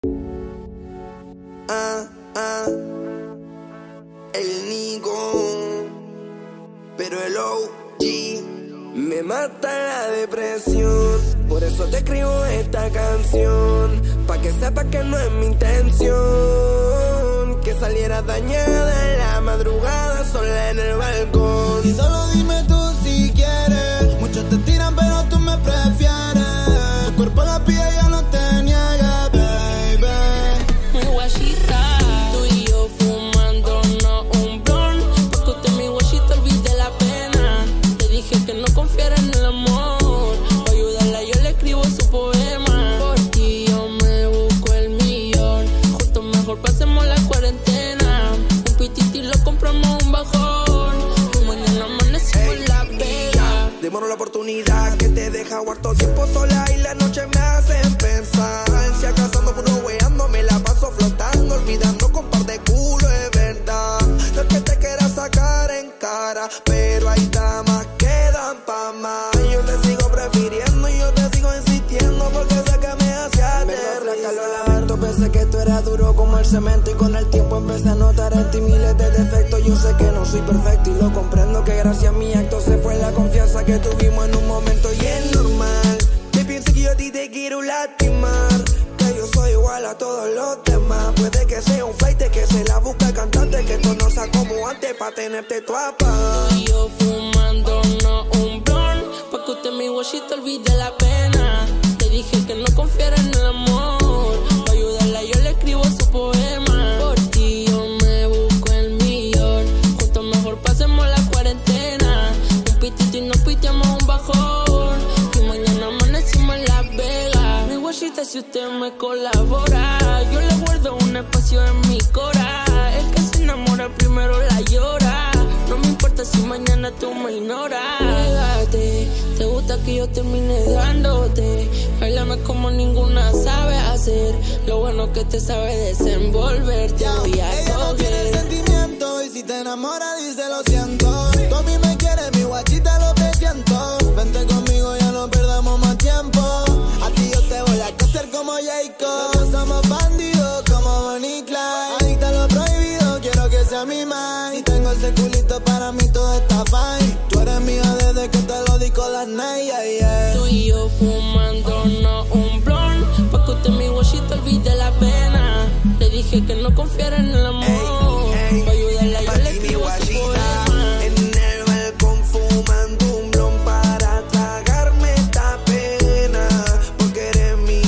El Nico, pero el OG me mata la depresión. Por eso te escribo esta canción, pa' que sepas que no es mi intención que salieras dañada en la madrugada sola en el balcón. Y solo dime tú si quieres. Muchos te tiran pero tú me prefieres. Tu cuerpo la pide, ya no te niega, baby. Mi guachita, tú y yo fumándonos un blunt, porque usted mi guachita olvide la pena. Te dije que no confiara en el amor, para ayudarla yo le escribo su poema. Por ti yo me busco el millón, juntos mejor pasemos la cuarentena. Un pititi lo compramos un bajón, y mañana amanecimos en La Vega. Démonos la oportunidad que te deja harto tiempo sola y la noche me hacen pensar. Si acaso ando puro weando, me la paso flotando, olvidando con par de culo, es verdad. No es que te quiera sacar en cara, pero hay damas que dan pa' más. Yo te sigo prefiriendo y yo te sigo insistiendo porque sé que me hace aterrir. Lo lamento, pensé que esto era duro como el cemento y con el tiempo empecé a notar en ti miles de defectos. Yo sé que no soy perfecto y lo comprendo, que gracias a mi acto se fue la confianza que tuvimos en un momento y es normal. Que piense que yo a ti te quiero lastimar, que yo soy igual a todos los demás. Puede que sea un flight, que se la busca el cantante, que esto no sea como antes pa' tenerte tu apa. Tú y yo fumándonos un blunt, pa' que usted mi guachita olvide la pena. Te dije que no confiara en el amor, pa' ayudarla yo le escribo su poema. Por ti yo me busco el millón, juntos mejor pasemos la cuarentena. Un pitito y nos piteamos un bajón, y mañana amanecimos en La Vega. Mi guachita, si usted me colabora, yo le guardo un espacio en mi cora. El que se enamora primero la llora, no me importa si mañana tú me ignoras. Pégate, te gusta que yo termine dándote, bailame como ninguna sabe hacer, lo bueno que te sabe desenvolver. Te voy a Ella no tiene coger sentimiento y si te enamora dice lo siento. Tú a mí me quieres, mi guachita, lo que siento. Vente conmigo, ya no perdamos más tiempo. A ti yo te voy a coger como Jacob. Nosotros somos bandidos como Bonnie y Clyde. Adicta a lo prohibido, quiero que sea mi man. Si tengo ese culito, para mí todo está fine. Tú eres mía desde que te lo di con las night, yeah, yeah. tú y yo fumándonos un blunt, pa' que usted mi guachita olvide la pena. Le dije que no confiara en el amor, pa' ayudarla yo le escribo su poema. En el balcón fumando un blon para tragarme esta pena, porque eres mi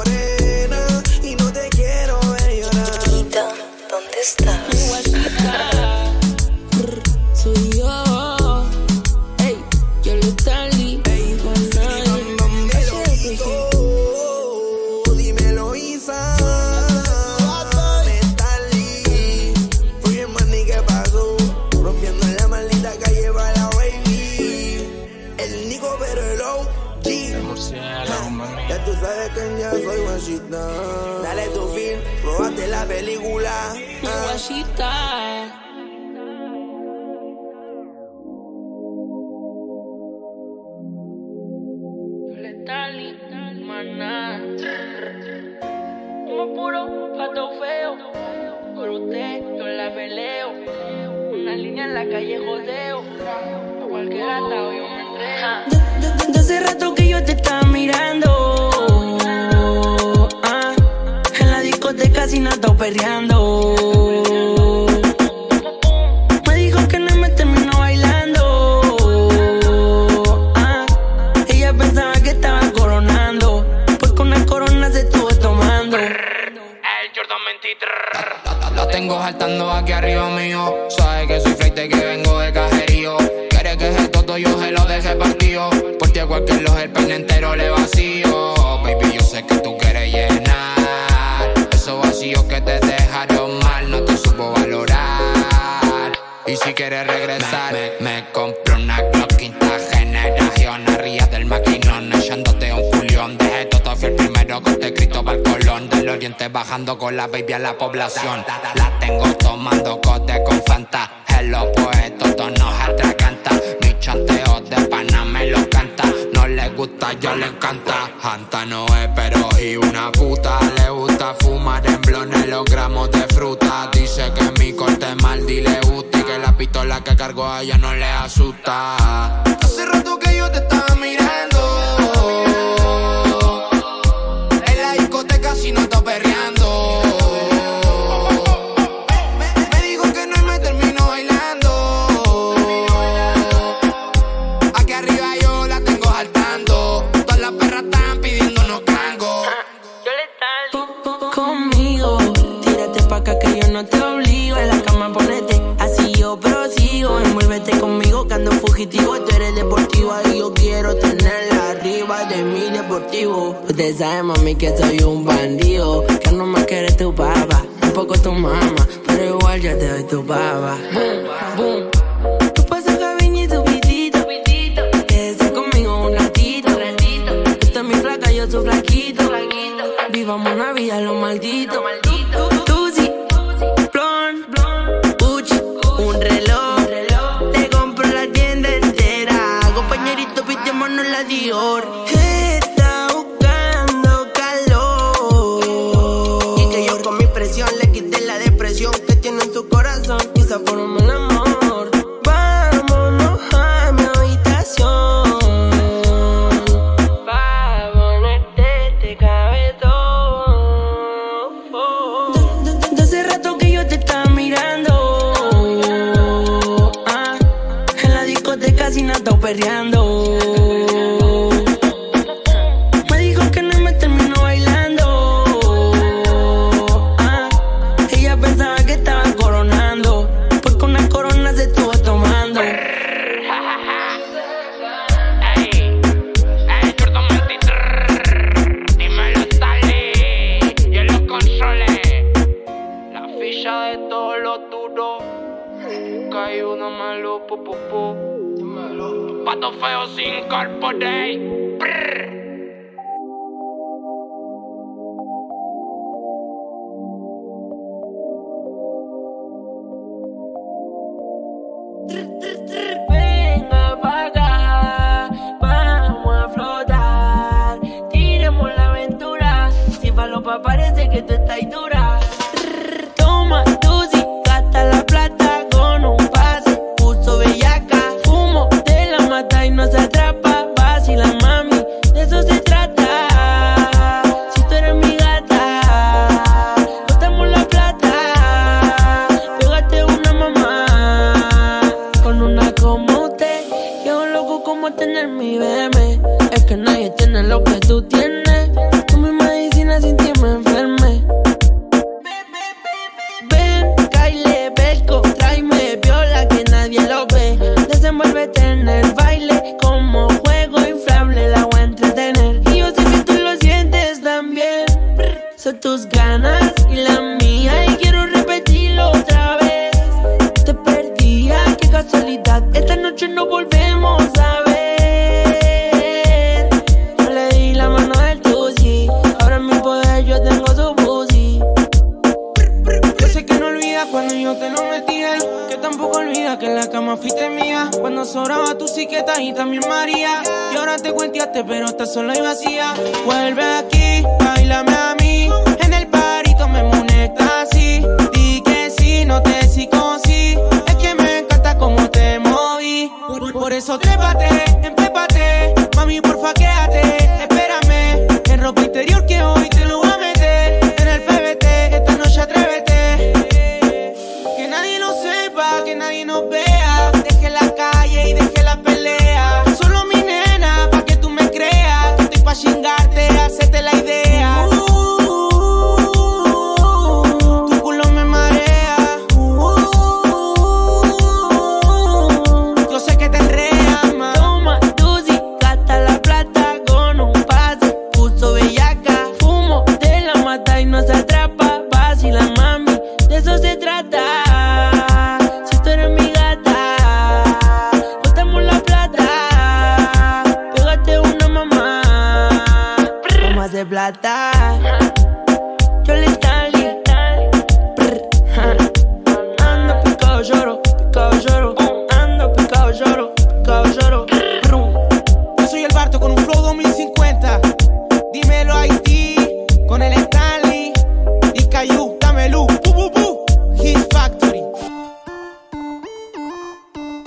morena y no te quiero ver llorar. Chiquita, ¿dónde estás? Mi guachita, soy yo. Ey, yo le talí. Ey, dímelo, Isa. Metalí. Fui el maní que pasó, rompiendo en la maldita calle para la baby. El Nico, pero el OG. Ya tú sabes que ya soy guachita. Dale tu fin, robaste la película. Mi guachita. Letali, maná. Como puro pato feo. Por usted yo la peleo. Una línea en la calle jodeo. A cualquier atado yo me entrego. De hace rato que yo te estaba mirando. En la discoteca sin atado perreando. Me dijo que no me terminó bailando. Ella pensaba que estaba coronando, porque una corona se estuvo tomando. El Jordan 23. La tengo saltando aquí arriba mío. Sabe que soy fleite, que vengo de cajerío. Quiere que se todo yo se lo deje partido. Por ti a cualquier loja el peine entero le vacío. Baby, yo sé que tú quieres llenar esos vacíos que te dejaron mal, no te supo valorar. Y si quieres regresar, me compro una Glock quinta generación. Arriba del maquinón, echándote un culión. Dejé todo fiel primero con te Cristo pa'l Colón. Del oriente bajando con la baby a la población. La tengo tomando cote con Fanta. En los puestos tonos atracanta. Mi chanteo de pana me lo canta. No le gusta, yo le encanta. Janta no es pero y una puta. Le gusta fumar cargo a ella no le asusta. Hace rato que yo te estaba mirando. En la discoteca si no está perreando. Me dijo que no y me terminó bailando. Aquí arriba yo la tengo saltando. Todas las perras están pidiéndonos cangos. Conmigo, tírate pa' acá que yo no te obligo. En la cama ponete, así yo prosigo. Envuélvete conmigo que ando fugitivo. Tú eres deportiva y yo quiero tenerla arriba de mi deportivo. Usted sabe, mami, que soy un bandido. Que no me quieres tu papá, un poco tu mamá, pero igual ya te doy tu papá. Boom, boom. Tú pasas cabiña y tu pitito. Quédese conmigo un ratito. Usted es mi flaca, yo soy flaquito. Vivamos una vida lo maldito. Tú sí, blon, Gucci, un reloj. Te compro la tienda entera. Compañerito, pitémonos la Dior. Está buscando calor. Y que yo con mi presión le quité la depresión que tiene en su corazón. Quizá por un mal amor. Vámonos a mi habitación. Pa' ponerte este cabezón. Hace rato que yo te estaba mirando. En la discoteca sin nada perreando. Me dijo que no y me terminó bailando. Ella pensaba que estaba coronando, porque una corona se estuvo tomando. Dímelo, Stanley. Y en los controles. La ficha de todos los duros. Nunca hay uno malo, Pato feo sin corporate. Venga pa' acá, vamos a flotar. Tiremos la aventura. Si falopa parece que tú estás dura. Toma tu si gasta la plata con un pase. Puso bellaca, fumo de la mata y no se atrapa. Vacila mami, de eso se trata. Si tú eres mi gata, botamos la plata. Pégate una mamá con una como usted. Yo loco como tener mi bebé. Es que nadie tiene lo que tú tienes. Tú mi medicina sin ti me enferme. Ven, Kyle, pesco, tráeme viola que nadie lo ve. Desenvuélvete en el baile como juego inflable, la voy a entretener. Y yo sé que tú lo sientes también. Son tus ganas y la mía y quiero repetirlo otra vez. Te perdía, qué casualidad. Esta noche no volvemos a ver. Yo le di la mano del tusi. Ahora en mi poder yo tengo su pussy. Yo sé que no olvidas cuando yo te lo metía, que tampoco olvidas que en la cama fuiste mía. Cuando sobraba tu psiqueta y también María. Y ahora te cuenteaste pero estás sola y vacía. Vuelve aquí, bailame a mí. En el parito me moneta así. Di que sí, no te psicosí. Es que me encanta cómo te moví. Por eso trépate, empépate. Mami, porfa, quédate, espérame. En ropa interior que hoy te lo voy a meter. En el PBT, esta noche atrévete. Que nadie lo sepa, que nadie nos vea. Deje la calle y deje la pelea. Solo mi nena, pa' que tú me creas. Que estoy pa' chingarte, hacerte la idea. Tu culo me marea. Yo sé que te enreas, ma. Toma tu si gasta la plata con un pase. Puso bellaca, fumo de la mata y no se atrapa. Vacila mami, de eso se trata. Si tú eres mi gata, botamos la plata. Pégate una mamá, vamos a hacer plata. Yo le Stanley, ando picado lloro, ando picado lloro, brum. Yo soy el Barto con un flow 2050. Dímelo Haití, con el Stanley y Caillou, dame luz, Hit Factory.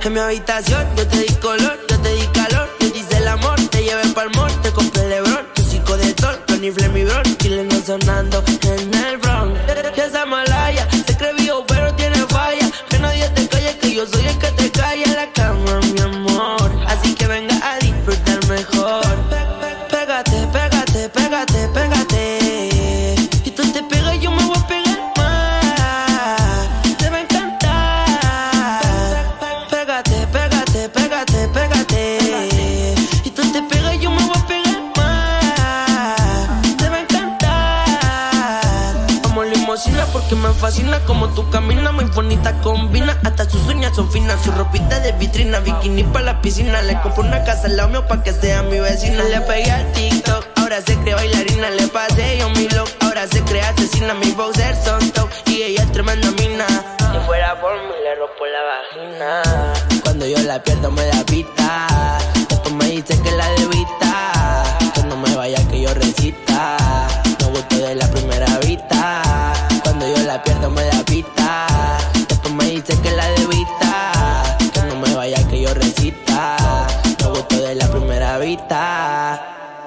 En mi habitación yo te di color, yo te di calor, yo te hice el amor, te llevé pa'l mall, te compré Lebron, tu chico de sol, Tony Flemmy Bron, Chile no sonando en el Bronx. Y esa malaya se cree vivo pero tiene falla, que nadie te calle, que yo soy el que te calla en la cama, mi amor. Así que venga a disfrutar mejor. Pégate, pégate, pégate, pégate. Y tú te pegas y yo me voy a pegar más. Te va a encantar. Pégate, pégate, pégate, pégate. Y tú te pegas y yo me voy a pegar más. Te va a encantar. Vamos limosina porque me fascina como tú caminas, muy bonita combina. Hasta sus uñas son finas, su ropita de vitrina, bikini pa' la piscina. Le compro una casa al lado mío pa' que sea mi vecina. Le pegué al TikTok, ahora se cree bailarina. Le pasé yo mi look, ahora se cree asesina. Mis bowsers son top y ella es tremenda mina. Si fuera por mí le rompo la vagina. Cuando yo la pierdo me da pita. Después me dice que la debita, que no me vaya que yo recita. No gusto de la primera vista. Cuando yo la pierdo me da pita. Después me dice que la debita, que no me vaya que yo recita. No gusto de la primera vista.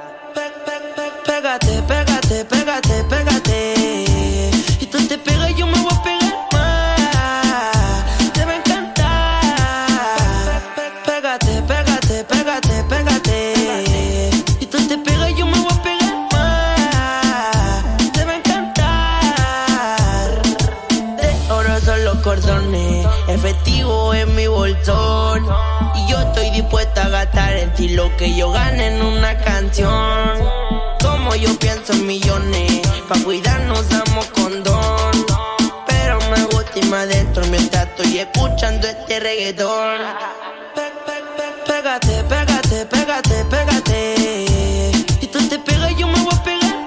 Pégate, pégate, pégate, pégate. Y tú te pegas y yo me voy a pegar más. Te va a encantar. Pégate, pégate, pégate, pégate. Y tú te pegas y yo me voy a pegar más. Te va a encantar. De oro son los cordones, efectivo en mi bolsón. Y yo estoy dispuesta a gastar en ti lo que yo gane en una canción. Como yo pienso en millones, pa' cuidarnos damos condón. Pero me gusta irme adentro mientras estoy escuchando este reggaetón. Pégate, pégate, pégate, pégate. Y tú te pegas y yo me voy a pegar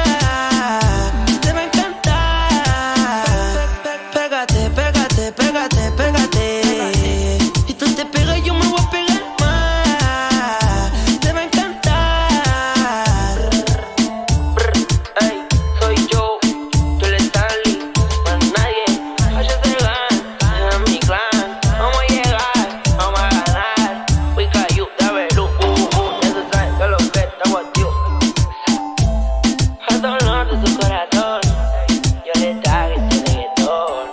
más. Te va a encantar. Pégate, pégate, pégate, pégate. Y tú te pegas y yo me voy a pegar más. Te va a encantar. Ey, soy yo, tú eres Stanley, más nadie. Yo te gano, es mi clan. Vamos a llegar, vamos a ganar. We got you, ya verú, eso sabe que lo que estamos activos. Al dolor de tu corazón, yo le traje este reggaetón.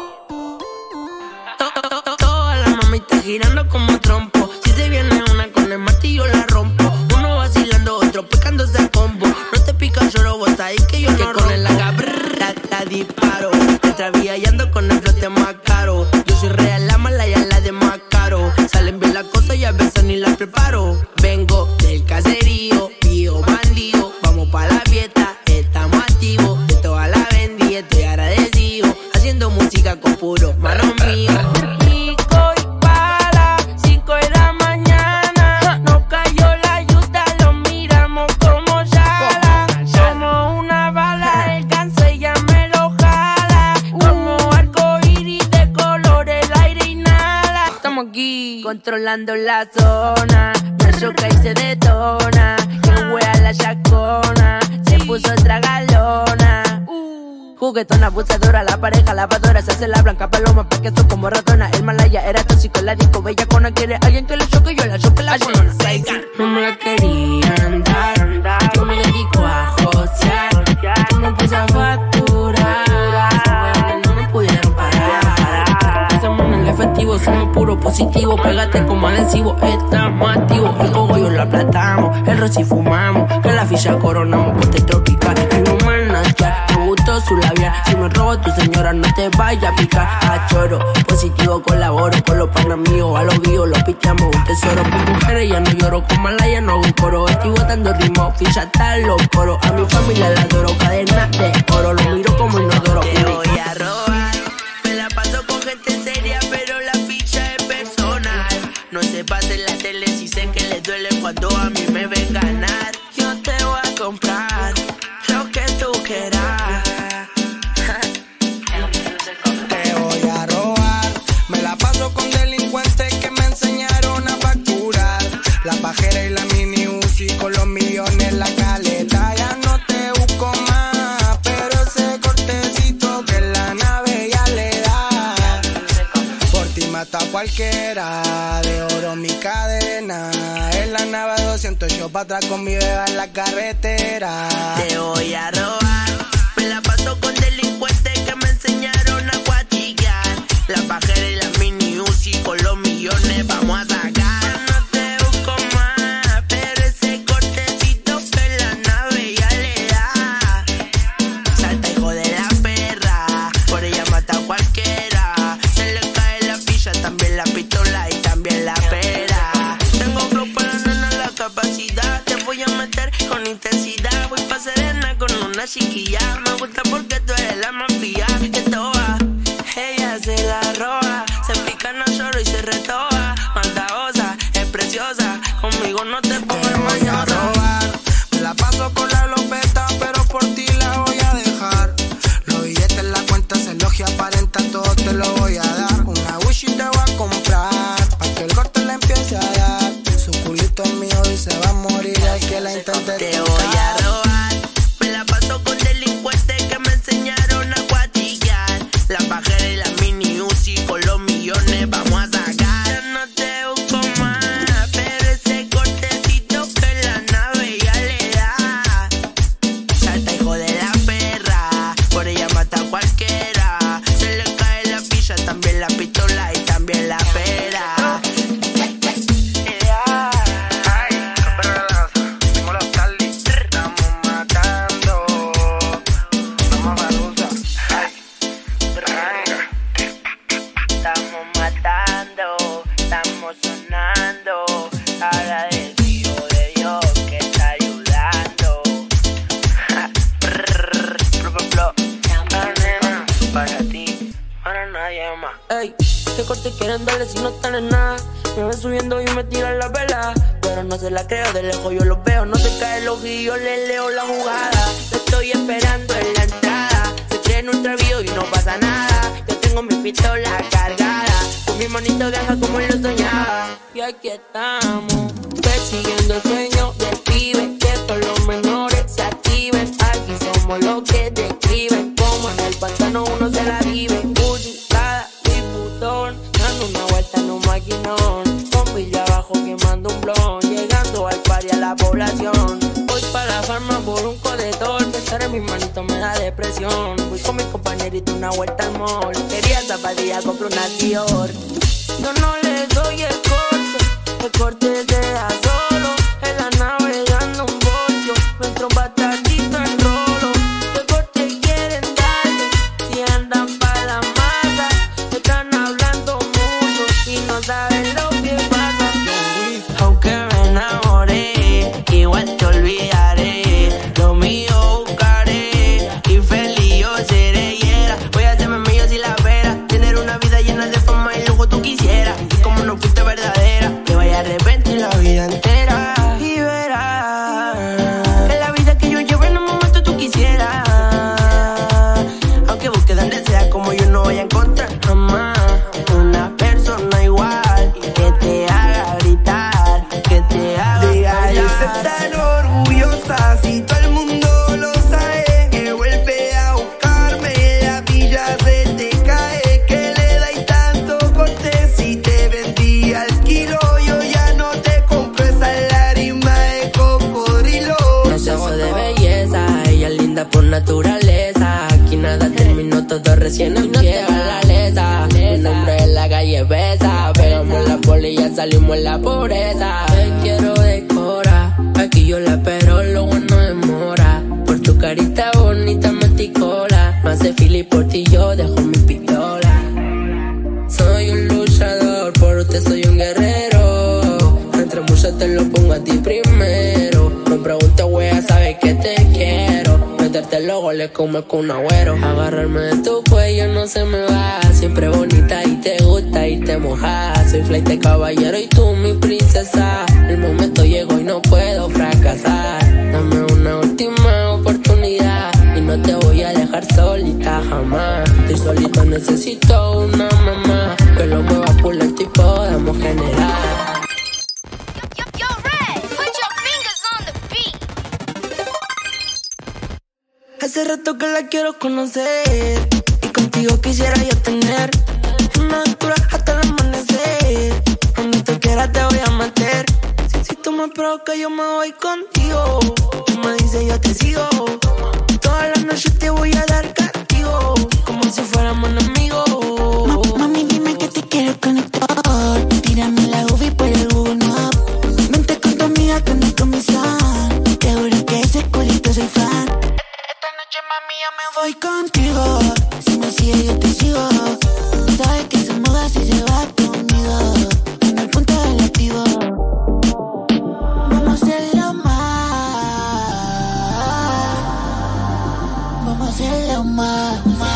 Toda la mami está girando como trompo. Si se viene una con el martillo la rompo. Uno vacilando, otro picándose el combo. No te pica, lloro, vos sabés que yo que no con el la disparo. Mientras ando con el flote más caro. Yo soy real, la mala y a la de más caro. Salen bien las cosas y a veces ni las preparo. Vengo del caserío, tío bandido. Vamos pa' la fiesta, estamos activos. De toda la vendí, estoy agradecido. Haciendo música con puro manos míos. Pico y para, 5 de la mañana. No cayó la yuta, lo miramos como yala. Como una bala, el cáncer ya me lo jala. Como arco iris de color, el aire inhala. Estamos aquí, controlando la zona. Me choca y se detona. Que wea la chacona, se puso otra galona. Juguetona, abusadora, la pareja lavadora. Se hace la blanca paloma porque son como ratona. El malaya era tóxico, la disco bellacona. Quiere alguien que le choque, yo la choque la bolona. No me la querían dar, yo me dedico a josear. Yo me puse a facturar, no me pudieron parar. Estamos en el efectivo, somos puro positivo. Pégate como adhesivo, estamos activos. El cogollo lo aplatamos, el rosy fumamos. Que la ficha coronamos con té tropical. Y no me nacha, me gustó su labial. Si me robo tu señora, no te vaya a picar. A choro, positivo colaboro con los panas míos. A los guíos los piteamos un tesoro. Por mujeres ya no lloro, con malaya no hago un coro. Estoy botando ritmo, ficha hasta los coros. A mi familia la adoro, cadena de oro. Lo miro como inodoro. Te voy a robar, me la paso con gente seria, pero la ficha es personal. No se pase en la tele si sé que les duele cuando a mí me ven ganar. Yo te voy a comprar lo que tú quieras. Te voy a robar, me la paso con delincuentes que me enseñaron a facturar. La pajera y la mini Uzi con los millones, la caleta. Ya no te busco más, pero ese cortecito que la nave ya le da. Por ti mata a cualquier cualquiera. De oro mi cadena. En la nave 200 yo pa' atrás con mi beba en la carretera. Te voy a robar. Me la paso con delincuentes que me enseñaron a guachillar. La pajera y la mini Uzi con los millones vamos a sacar. No te busco más, pero ese cortecito que la nave ya le da. Salta hijo de la perra, por ella mata a cualquiera. Se le cae la pilla, también la pistola y también la pera. Tengo flow para nena la capacidad. Te voy a meter con intensidad. Voy pa' Serena con una chiquilla. Me gusta porque tú eres la más fía. Que toa, ella se la roba. Se pica, no lloro y se retoba. Maldadosa, es preciosa. Conmigo no te pongas mañosa. Me la paso con la lopeta, pero por ti la voy a dejar. Los billetes en la cuenta se elogia, aparenta, todo te lo voy a dar. Una Wish te voy a comprar, pa' que el corte le empiece a dar. Su culito es mío y se va a morir el que la intente. Te voy a robar. Me la paso con delincuentes que me enseñaron a guachillar. La pajera y la mini Uzi con los millones vamos a sacar. Ya no te busco más, pero ese cortecito que la nave ya le da. Salta hijo de la perra, por ella mata a cualquiera. Se le cae la pilla, también la pistola y también la pera. Estamos matando, estamos sonando. Agradecido de Dios que está ayudando. Para ti, para nadie más. Ey, ¿qué corte quieren darle si no están en nada? Me ven subiendo y me tiran la vela, pero no se la creo, de lejos yo los veo. No se cae el ojillo, le leo la jugada. Te estoy esperando en la entrada. Se creen un travío y no pasa nada. Yo tengo mi pistola cargada, con mi manito viaja como lo soñaba. Y aquí estamos, persiguiendo el sueño del pibe. Que todos los menores se activen. Aquí somos los que describen, como en el pantano uno se la vive. Cada diputón, dando una vuelta en un maquinón, con villa abajo quemando un blon, llegando al party a la población. Voy para la farma por un codetor, pensar en mis manitos me da depresión. Voy con mi compañerito una vuelta al mall, quería zapatillas, compro una Dior. Yo no le doy el corte se da solo, en la nave dando un bollo, me entro un batallito en rolo. ¿Qué corte quieren darle? Si andan pa' la masa, están hablando mucho y no saben lo que pasa. Aunque me enamoré, igual te olvidaré. Lo mío buscaré y feliz yo seré. Voy a hacerme mío si la vera. Tener una vida llena de fama y lujo tú quisieras. Y como no fuiste verdadera, te vaya a arrepentir la vida entera. Y verás que la vida que yo llevo en un momento tú quisieras. Aunque busques donde sea, como yo no voy a encontrar jamás una persona igual que te haga gritar, que te haga Deja de ser tan orgullosa, si todo el mundo lo sabe. Que vuelve a buscarme, la villa se te cae. Que le dais tanto corte si te vendí al kilo. Yo ya no te compro esa lágrima de cocodrilo. Exceso de belleza, ella es linda por naturaleza. Aquí nada terminó, todo recién empieza la aleta. Un hombre en la calle besa, pegamos la poli y ya salimos en la pobreza. Te quiero decorar, aquí yo la espero, lo bueno demora. Por tu carita bonita me ticola, no hace fili por ti yo dejo mi pistola. Soy un luchador, por usted soy un guerrero. Entre muchos te lo pongo a ti primero. No preguntes, wea, sabes que te quiero. Meterte los goles como el Kun Agüero. Agarrarme de tu cuello no se me va. Siempre bonita y te gusta y te mojas. Soy flight de caballero y tú mi princesa. El momento llegó y no puedo fracasar. Dame una última oportunidad y no te voy a dejar solita jamás. Estoy solito, necesito una mamá que lo mueva por el tipo, podamos generar. Hace rato que la quiero conocer y contigo quisiera yo tener una aventura hasta el amanecer. Donde tú quieras te voy a meter. Si tú me provocas yo me voy contigo. Tú me dices yo te sigo. Todas las noches te voy a dar castigo, como si fuéramos enemigos. Mami, dime que te quiero conectar. Tírame la UV por el Google Maps. Vente con tu amiga con mi comisión. Te juro que ese culito soy fan. Esta noche, mami, ya me voy contigo. Si me sigues, yo te sigo. Sabes que se muda si se va conmigo. En el punto del latido. Vamos a hacerlo más. Vamos a hacerlo más.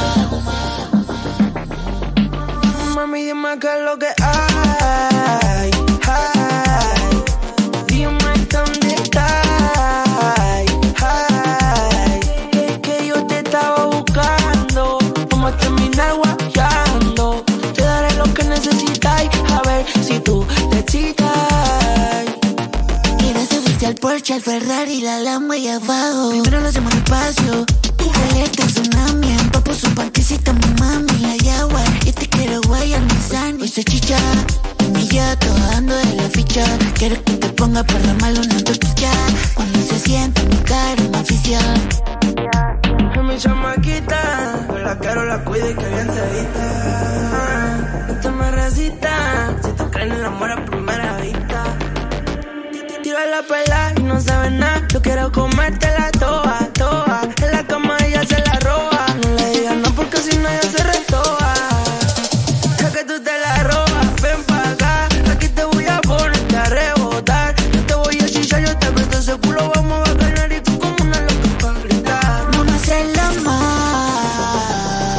Mami, dime qué es lo que hay. Dime dónde estás. Que yo te estaba buscando. Vamos a terminar guayando. Te daré lo que necesitas. A ver si tú te excitas. Quiero subirte al Porsche, al Ferrari, la Lambo y abajo. Primero lo hacemos despacio. Alerta tsunami, empapo su panticita, mi mami, la yagua. Yo te quiero guayar, mi sani. Hoy se chicha, mi yato, ando de la ficha. Quiero que te ponga para malo una tortilla. Cuando se sienta mi cara, me oficia. Es mi chamaquita, yo la quiero, la cuido y que bien se vista. No te me resistas, si tú crees en el amor a primera vista. Tiro la pela y no sabes nada. Yo quiero comértela toda, toda. En la cama ella se la roba. No le digas no porque si no ella se retoba. Ya que tú te la robas, ven pa' acá. Aquí te voy a ponerte a rebotar. Yo te voy a chichar, yo te aprieto ese culo. Vamos a ganar y tú como una loca pa' gritar. Vamos a hacerlo más.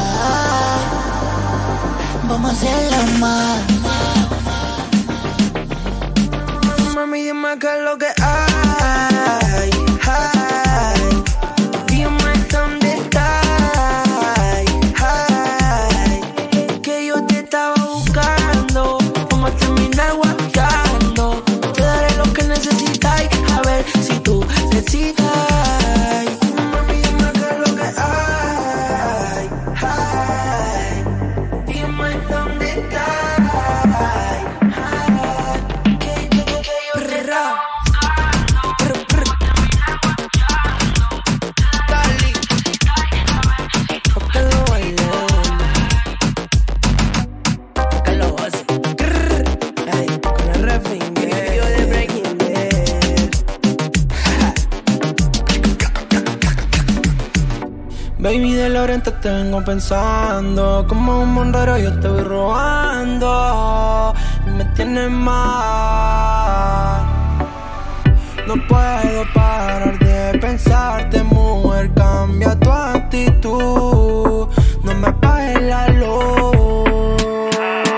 Vamos a hacerlo más. Mami, dime qué es lo que hay. Dime dónde estás. Que yo te estaba buscando. Vamos a terminar guayando. Te daré lo que necesitas. A ver si tú te excitas. Mami, dime qué es lo que hay. Dime dónde estás. Baby, de Lorenta te vengo pensando. Como un monrero yo te voy robando. Y me tienes mal. No puedo parar de pensarte, mujer. Cambia tu actitud. No me apagues la luz.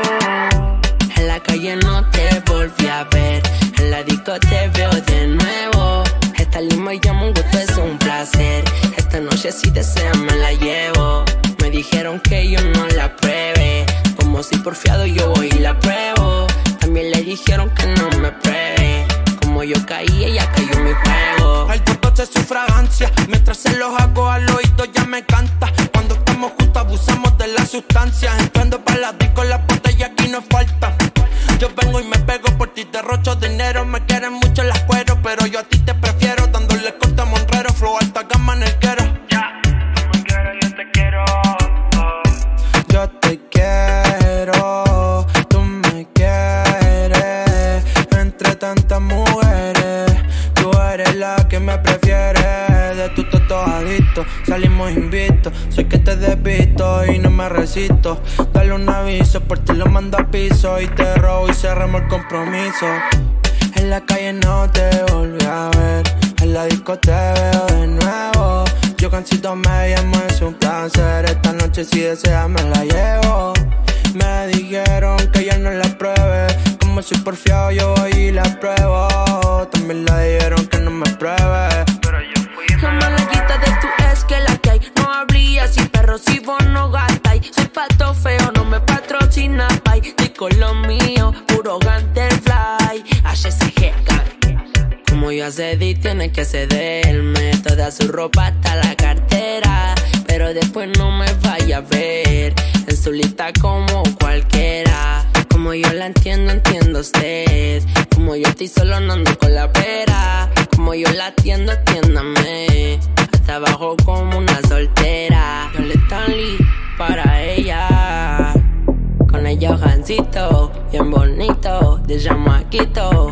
En la calle no te volví a ver. En la disco te veo de nuevo. Esta lima llama un gusto, es un placer. Esta noche si deseas me la llevo. Me dijeron que yo no la pruebe. Como si porfiado yo voy y la pruebo. También le dijeron que no me pruebe. Como yo caí, ella cayó en mi juego. El toque es su fragancia. Mientras se los hago al oído ya me canta. Cuando estamos juntos abusamos de la sustancia. Entrando para la disco, la botella aquí no falta. Yo vengo y me pego por ti, derrocho dinero. Me quieren mucho las cueros, pero yo a ti te prefiero. Dándole corte a Monrero, flow alta gama en el quero. Yo te quiero. Yo te quiero. Tú me quieres. Entre tantas mujeres, tú eres la que me prefiere. De tu tatuajito salimos invictos. Sé que te despisto y no me resisto. Dale un aviso, por ti lo mando a piso. Y te robo y cerramos el compromiso. En la calle no te volví a ver. En la disco te veo de nuevo. Yo cansito me llamo, es un placer. Esta noche si deseas me la llevo. Me dijeron que ya no la pruebe. Como soy porfiado yo voy y la pruebo. También le dijeron que no me pruebe. Pero yo fui. No me la quita de tu ex que la que hay. No habría si perro si vos no gastáis. Soy pato feo, no me patrocina pay. Estoy con lo mío, puro Ganterfly. HSG como yo accedí, tienes que cederme. Toda su ropa hasta la cartera. Pero después no me vaya a ver en su lista como cualquiera. Como yo la entiendo, entiendo usted. Como yo estoy solo, no ando con la pera. Como yo la atiendo, atiéndame. Hasta abajo como una soltera. Yo le Stanley para ella. Con el Johancito, bien bonito, de Jamaquito.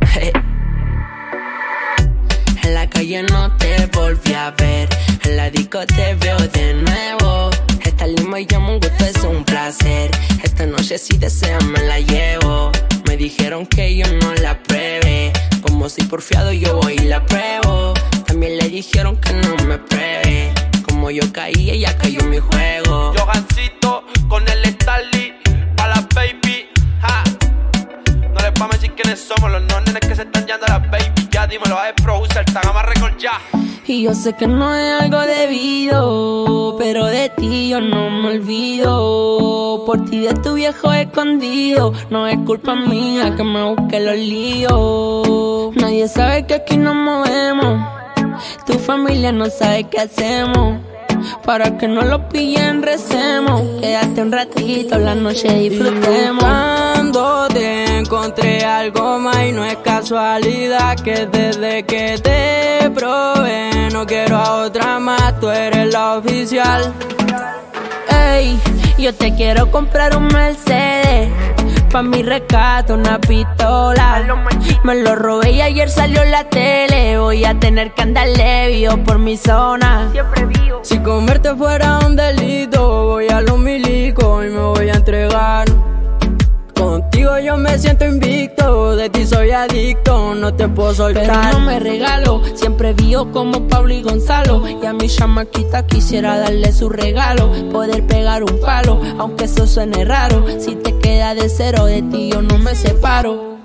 En la calle no te volví a ver, en la disco te veo de nuevo. Esta lima y llamo un gusto, es un placer. Esta noche si deseas me la llevo. Me dijeron que yo no la pruebe. Como soy porfiado yo voy y la pruebo. También le dijeron que no me pruebe. Como yo caí, ella cayó en mi juego. Johancito con el Stanley pa' la baby, ja. No les vamos a decir quiénes somos, los no nenes que se están yendo a la baby. Ya dímelo, a el producer, Tagama Record ya. Y yo sé que no es algo debido, pero de ti yo no me olvido. Por ti de tu viejo escondido, no es culpa mía que me busque los líos. Nadie sabe que aquí nos movemos, tu familia no sabe qué hacemos. Para que no lo pillen, recemos. Quédate un ratito, la noche disfrutemos. Cuando te encontré algo más y no es casualidad que desde que te probé no quiero a otra más, tú eres la oficial. Ey, yo te quiero comprar un Mercedes. Pa' mi rescate una pistola. Me lo robé y ayer salió en la tele. Voy a tener que andarle vivo por mi zona. Si comerte fuera un delito, voy a los milicos y me voy a entregar. Contigo yo me siento invicto, de ti soy adicto, no te puedo soltar. Pero no me regalo, siempre vivo como Pablo y Gonzalo. Y a mi chamaquita quisiera darle su regalo, poder pegar un palo, aunque eso suene raro. Si te queda de cero, de ti yo no me separo.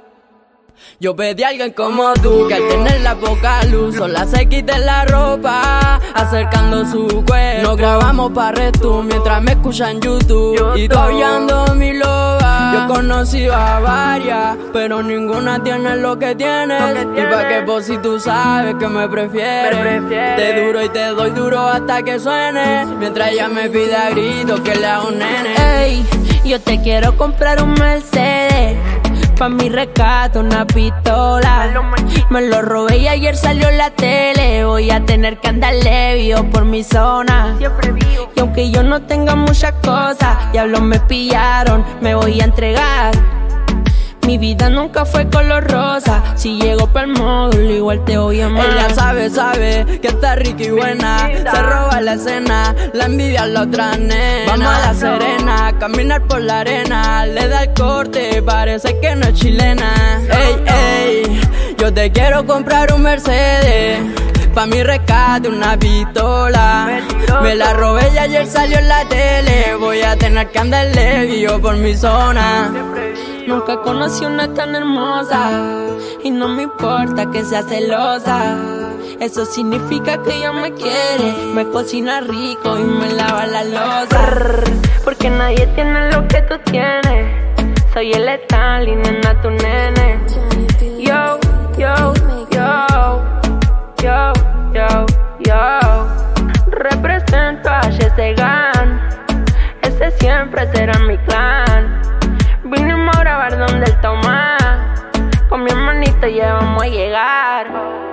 Yo pedí a alguien como tú, que al tener la poca luz sola se quite la ropa, acercando su cuerpo. Nos grabamos pa' retu mientras me escuchan YouTube. Y tú aullando mi loba. Yo conocí a varias, pero ninguna tiene lo que tienes. Y pa' que por si tú sabes que me prefieres, te duro y te doy duro hasta que suene. Mientras ella me pide a gritos que le haga un nene. Ey, yo te quiero comprar un Mercedes. Pa' mi rescate una pistola. Me lo robé y ayer salió en la tele. Voy a tener que andarle vivo por mi zona. Y aunque yo no tenga muchas cosas, diablos me pillaron, me voy a entregar. Mi vida nunca fue color rosa. Si llego pa'l módulo igual te voy a amar. Ella sabe que está rica y buena. Se roba la escena, la envidia la otra nena. Vamos a La Serena, caminar por la arena. Le da el corte, parece que no es chilena. Ey, ey, yo te quiero comprar un Mercedes. Pa' mi rescate una pistola. Me la robé y ayer salió en la tele. Voy a tener que andarle vivo por mi zona. Nunca conocí una tan hermosa y no me importa que sea celosa. Eso significa que ella me quiere, me cocina rico y me lava la loza. Porque nadie tiene lo que tú tienes. Soy el Stanley, nena, tu nene. Yo, yo, yo, yo, yo, yo. Represento a Chesegan, ese siempre será mi clan. Vinimos a grabar donde él toma. Con mi hermanito ya vamos a llegar.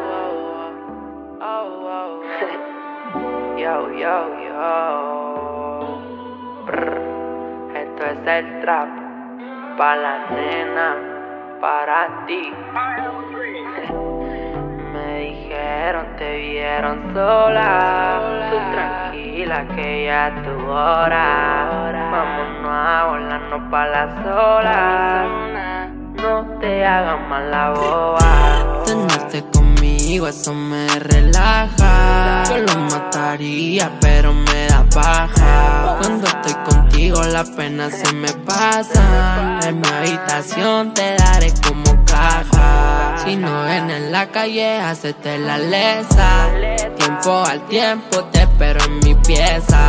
Yo, yo, yo. Esto es el trap. Pa' la nena, para ti. Me dijeron, te vieron sola. Tú tranquila que ya es tu hora. Vámonos a volarnos pa' la sola. No te hagas mal la boba. Tenerte conmigo, eso me relaja. Yo lo mataría, pero me da paja. Cuando estoy contigo, las penas se me pasan. En mi habitación te daré como caja. Si no ven en la calle, hacete la lesa. Tiempo al tiempo te espero en mi pieza.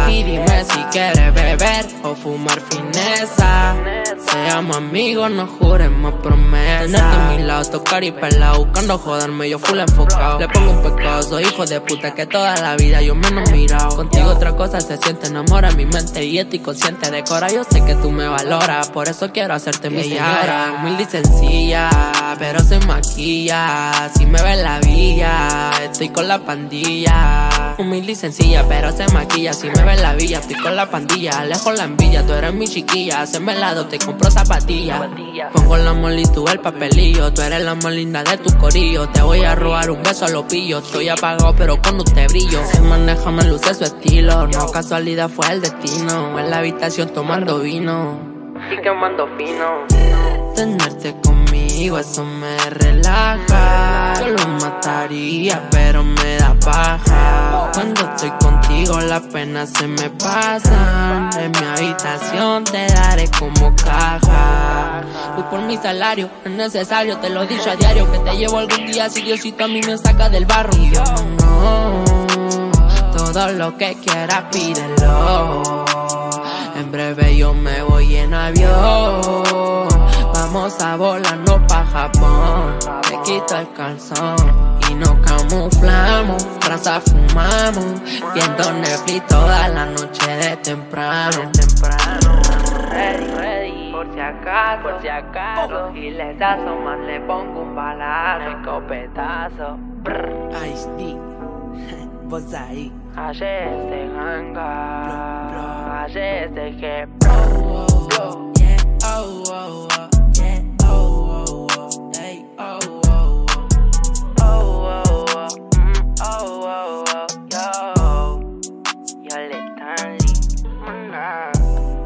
Y dime si quieres beber o fumar fineza. Seamos amigos, no juremos promesas. Tenerte a mi lado, tocar y pelar, buscando joderme, yo full enfocado. Le pongo un pecado, soy hijo de puta que toda la vida yo me he mirado. Contigo otra cosa se siente, enamora mi mente y estoy consciente de cora. Yo sé que tú me valoras, por eso quiero hacerte mi señora. Humilde y sencilla, pero se maquilla. Si me ves la villa, estoy con la pandilla. Humilde y sencilla, pero se maquilla. Si me ves la villa, estoy con la pandilla. Alejo la envidia, tú eres mi chiquilla. Haceme helado, te compro zapatillas. Pongo la moli, tú el papelillo. Tú eres la más linda de tu corillo. Te voy a robar un beso a los pillos. Estoy apagado, pero con usted brillo. Se maneja, me luce su estilo. No casualidad, fue el destino. En la habitación tomando vino y quemando fino. Tenerte conmigo, eso me relaja. Yo lo mataría, pero me da paja. Cuando estoy contigo, las penas se me pasan. En mi habitación te daré como caja. Voy por mi salario, es necesario, te lo he dicho a diario. Que te llevo algún día si Diosito a mí me saca del barro. Y yo no, todo lo que quieras pídelo. En breve yo me voy en avión. Vamos a volarnos pa' Japón. Te quito el calzón y nos camuflamos. Raza fumamos, viendo Netflix toda la noche de temprano. Ready, por si acaso. Los giles se asoman, le pongo un balazo, escopetazo. Ice-D, vos ahí. Ayer se ganga, ayer se que blow, blow, yeah, oh, oh, oh, yeah, oh, oh, oh, hey, oh, oh, oh, oh, oh, oh, oh, yo le Stanley, mana.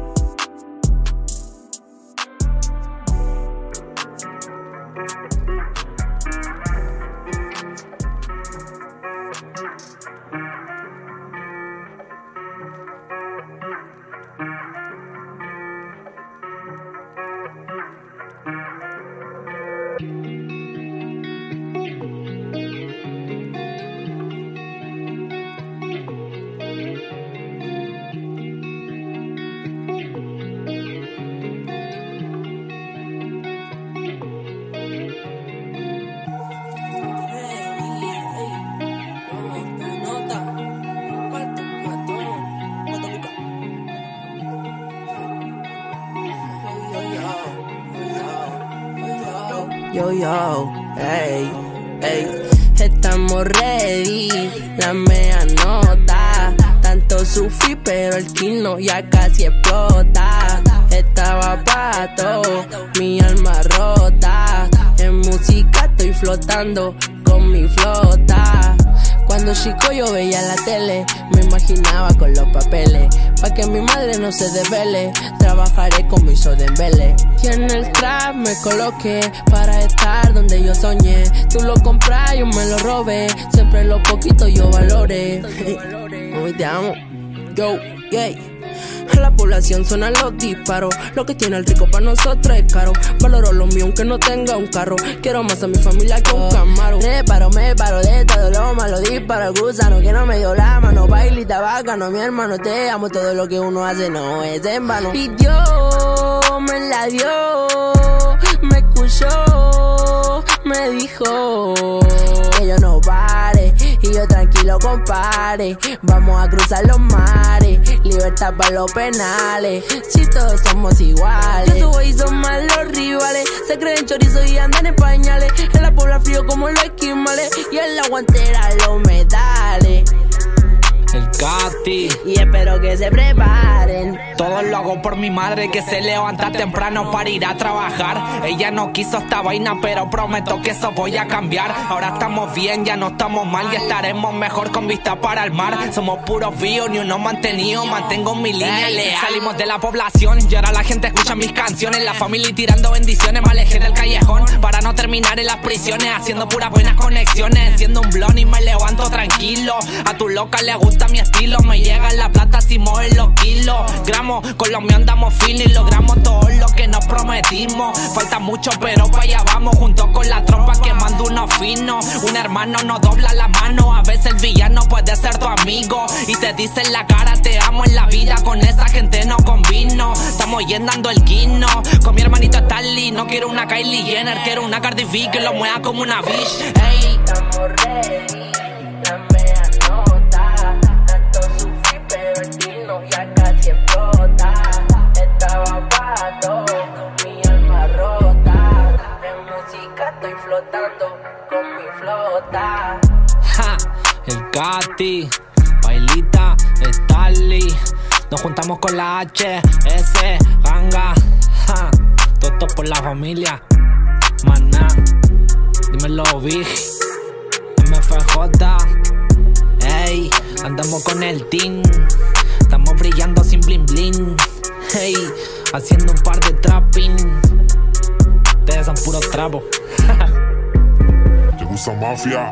Yo, ey, ey, estamos ready, la mea nota. Tanto sufrí, pero el kino ya casi explota. Estaba pato, mi alma rota. En música estoy flotando con mi flota. Cuando chico yo veía la tele, me imaginaba con los papeles. Pa' que mi madre no se desvele, trabajaré con mis Dembele. Y en el trap me coloqué para estar donde yo soñé. Tú lo compras, yo me lo robé. Siempre lo poquito yo valoré. Hoy te amo, yo, yay. A la población suenan los disparos. Lo que tiene el rico para nosotros es caro. Valoro lo mío aunque no tenga un carro. Quiero más a mi familia que un Camaro. Me paro de todo lo malo. Disparo el gusano que no me dio la mano. Bailita bacano, mi hermano, te amo. Todo lo que uno hace no es en vano. Y Dios me la dio, me escuchó, me dijo que yo no pare y yo tranquilo compare. Vamos a cruzar los mares, libertad para los penales. Si todos somos iguales, yo subo y son más los rivales. Se creen chorizo y andan en pañales. En la Puebla frío como los esquimales y en la guantera los metales. El Cati. Y espero que se preparen. Todo lo hago por mi madre que se levanta temprano para ir a trabajar. Ella no quiso esta vaina, pero prometo que eso voy a cambiar. Ahora estamos bien, ya no estamos mal, ya estaremos mejor con vista para el mar. Somos puros vivos, ni uno mantenido, mantengo mi línea leal. Salimos de la población y ahora la gente escucha mis canciones. La familia tirando bendiciones, me alejé del callejón para no terminar en las prisiones, haciendo puras buenas conexiones. Enciendo un blon y me levanto tranquilo. A tu loca le gusta mi estilo, me llega la plata si mover los kilos. Gramos, con los míos andamos fino y logramos todo lo que nos prometimos. Falta mucho pero para allá vamos, junto con la tropa quemando unos finos. Un hermano nos dobla la mano, a veces el villano puede ser tu amigo y te dice en la cara te amo. en la vida, con esa gente no combino. Estamos yendo el guino. Con mi hermanito Stanley, no quiero una Kylie Jenner, quiero una Cardi B que lo mueva como una bitch. Ey. Estamos ready, dame a nota. Tanto sufrí, pero el tino ya casi explota. Estaba pato, mi alma rota. De música estoy flotando con mi flota. Ja, el Katy, Bailita, Stanley. Nos juntamos con la HS, Ganga. Ja, todo por la familia. Maná, dímelo, Big. MFJ. Ey, andamos con el team. Estamos brillando sin bling bling. Hey, haciendo un par de trapping. Ustedes son puros trapos. ¿Te gusta Mafia?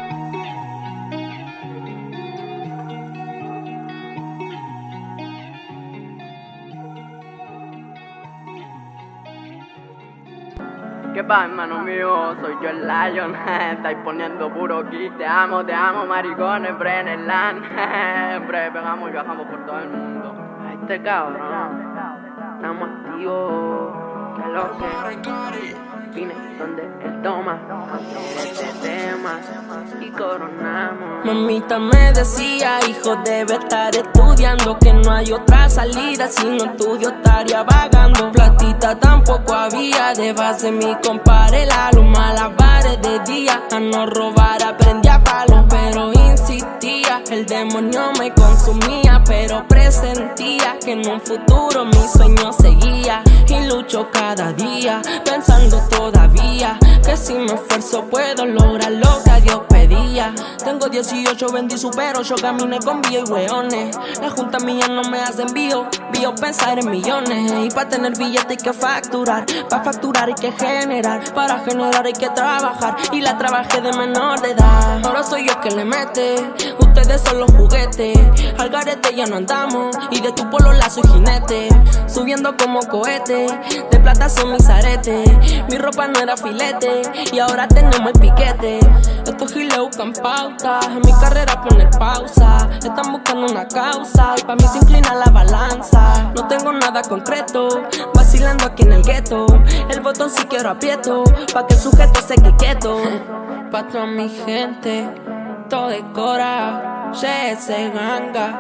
¿Qué pasa, hermano mío? Soy yo el Lion. Estáis poniendo puro kick. Te amo, maricones. Brennerland. En breve pegamos y viajamos por todo el mundo. A este cabrón. Estamos activos. Que lo sé. Vine donde él toma este tema y coronamos. Mamita me decía, hijo debe estar estudiando, que no hay otra salida, si no estudio estaría vagando. Platita tampoco había, de base mi compadre Lalo, malabares de día, a no robar aprendí a palo, pero insistía, el demonio me consumía, pero presentía que en un futuro mi sueño seguía, y lucho cada día, pensando todavía que si me esfuerzo puedo lograr lo que a Dios pedía. Tengo 18, vendí supero, yo caminé con vía y weones. Las juntas mías no me hacen bio pensar en millones. Y para tener billetes hay que facturar, para facturar hay que generar, para generar hay que trabajar, y la trabajé de menor de edad. Ahora soy yo que le mete, ustedes son los juguetes. Al garete ya no andamos, y de tu polola soy jinete. Subiendo como cohete, de plata son mis aretes. Mi ropa no era filete, y ahora tenemos el piquete. Estos giles buscan pauta, en mi carrera poner pausa. Están buscando una causa, y pa' mí se inclina la balanza. No tengo nada concreto, vacilando aquí en el gueto. El botón si quiero aprieto, pa' que el sujeto se quede quieto. Pa' toda mi gente, todo decora, se Ganga.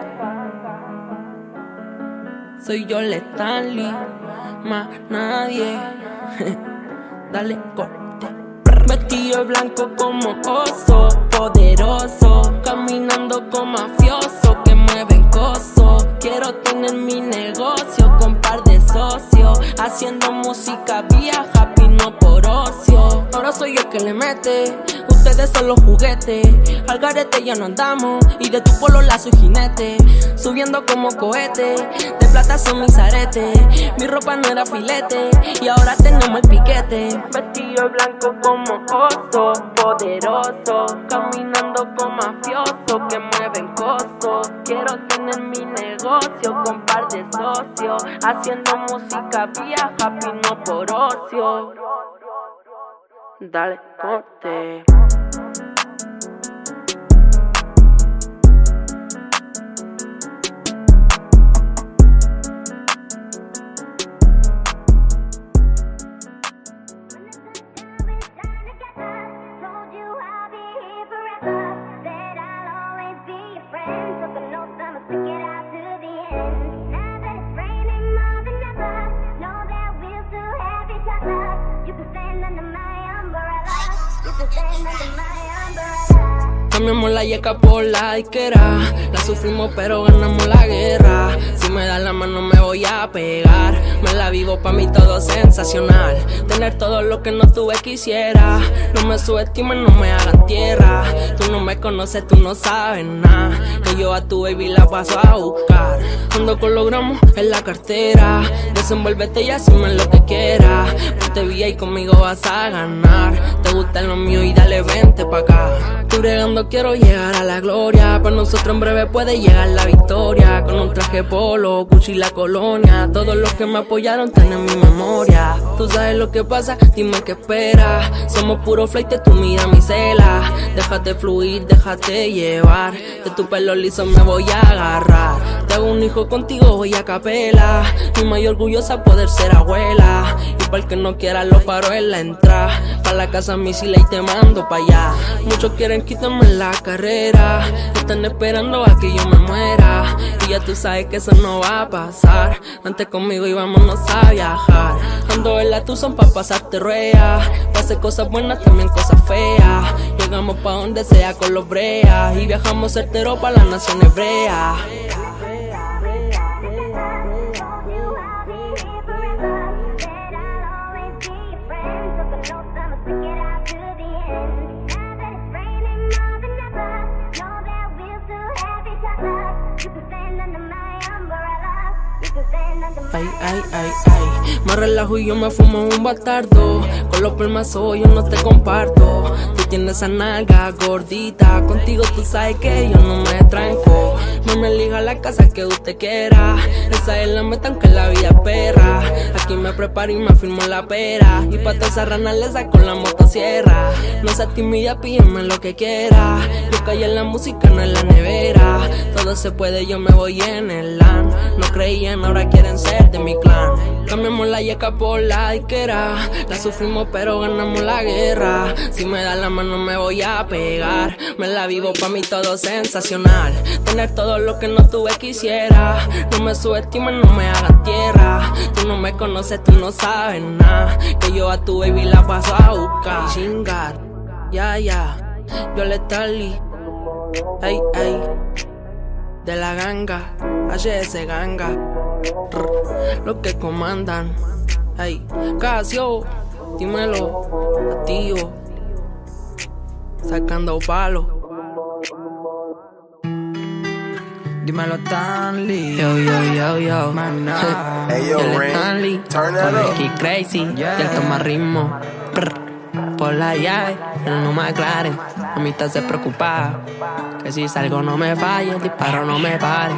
Soy yo el Stanley, más nadie. Dale corte. Vestido de blanco como oso, poderoso, caminando con mafioso que mueven coso. Quiero tener mi negocio con par de socios, haciendo música vía happy, no por ocio. Ahora soy yo que le mete, ustedes son los juguetes. Al garete ya no andamos, y de tu polola soy jinete. Subiendo como cohete, de plata son mis aretes. Mi ropa no era filete, y ahora tenemos el piquete. Vestido de blanco como oso, poderoso, caminando con mafioso que mueven coso. Quiero tener mi negocio con par de socios, haciendo música vía happy, no por ocio. Dale corte. Cambiamos la yeca por la disquera, la sufrimos pero ganamos la guerra. Si me das la mano me voy a pegar, me la vivo pa' mí todo sensacional. Tener todo lo que no tuve quisiera, no me subestimen, no me hagan tierra. Tú no me conoces, tú no sabes nada, que yo a tu baby la paso a buscar. Ando con los gramos en la cartera, desenvuélvete y hazme lo que quieras. Ponte vía y conmigo vas a ganar, te gusta lo mío y dale vente pa' acá. Estoy bregando, quiero llegar a la gloria, para nosotros en breve puede llegar la victoria. Con un traje polo, Gucci y la colonia, todos los que me apoyaron tienen mi memoria. Tú sabes lo que pasa, dime qué esperas. Somos puro flight, tú mira mi cela. Déjate fluir, déjate llevar, de tu pelo liso me voy a agarrar. Te hago un un hijo contigo voy a capela. Mi mayor orgullosa poder ser abuela. Y para el que no quiera lo paro en la entrada. Pa' la casa misila y te mando pa' allá. Muchos quieren quitarme la carrera. Están esperando a que yo me muera. Y ya tú sabes que eso no va a pasar. Antes conmigo y vámonos a viajar. Ando en la Tucson pa' pasarte ruea. Pa' hacer cosas buenas, también cosas feas. Llegamos pa' donde sea con los breas. Y viajamos certero pa' la nación hebrea. Ay, ay, ay, ay, me relajo y yo me fumo un bastardo. Con los permazos yo no te comparto. Tú tienes esa nalga gordita. Contigo tú sabes que yo no me tranco. No me elija la casa que usted quiera. Esa es la meta aunque la vida es perra. Aquí me preparo y me firmo la pera. Y pa' toda esa rana le saco la motosierra. No seas tímida, pídeme lo que quiera. Yo callé en la música, no en la nevera. Todo se puede, yo me voy en el LAN. No creían, ahora quieren ser de mi clan. Cambiamos la yeca por la diquera. La sufrimos pero ganamos la guerra. Si me da la mano me voy a pegar. Me la vivo pa' mí todo sensacional. Tener todo lo que no tuve quisiera. No me subestimen, no me hagan tierra. Tú no me conoces, tú no sabes nada. Que yo a tu baby la paso a buscar. Chingar, ya, ya. Yo le talí. Ay, ay. De la ganga, HS ganga. Los que comandan. Ay, Casio, dímelo, activo. Sacando palo. Dímelo, Stanley. Yo, yo. Hey, yo, Stanley. Turn that up. Aquí crazy. Ya el toma ritmo. Por la llave, no me aclaren. A mí te hace preocupar. Que si salgo no me falle, el disparo no me pare.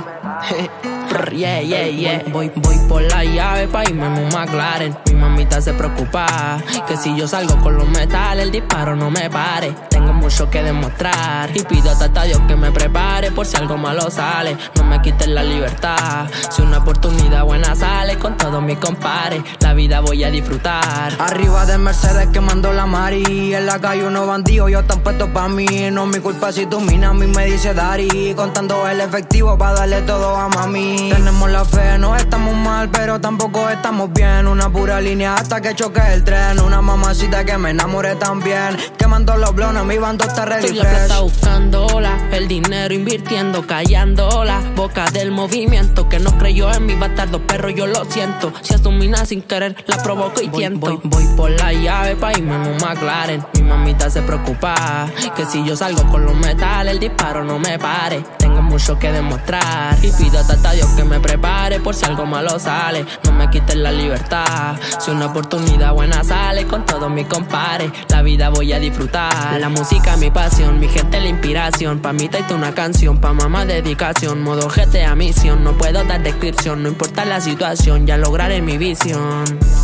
Yeah. Voy por la llave pa' irme en un McLaren. Mi mamita se preocupa. Que si yo salgo con los metales, el disparo no me pare. Tengo mucho que demostrar. Y pido a Tata Dios que me prepare. Por si algo malo sale, no me quiten la libertad. Si una oportunidad buena sale, con todos mis compares, la vida voy a disfrutar. Arriba de Mercedes quemando la mari. En la calle unos bandidos, yo tan puesto pa' mí. No es mi culpa si tu mina a mí me dice Dari. Contando el efectivo pa' darle todo a mami. Tenemos la fe, no estamos mal, pero tampoco estamos bien. Una pura línea hasta que choque el tren. Una mamacita que me enamoré también. Quemando los blones, mi bando está ready fresh. La plata buscándola, el dinero invirtiendo, callándola. Boca del movimiento que no creyó en mi bastardo perro, yo lo siento. Si a su mina sin querer la provoco y tiento. Voy por la llave pa' irme en un McLaren. Mi mamita se preocupa. Que si yo salgo con los metales, el disparo no me pare. Tengo mucho que demostrar. Y pido a Tata Dios que me prepare. Por si algo malo sale, no me quiten la libertad. Si una oportunidad buena sale, con todos mis compares, la vida voy a disfrutar. La música mi pasión, mi gente la inspiración. Pa' mí taite una canción, pa' mamá dedicación. Modo GTA misión, no puedo dar descripción. No importa la situación, ya lograré mi visión.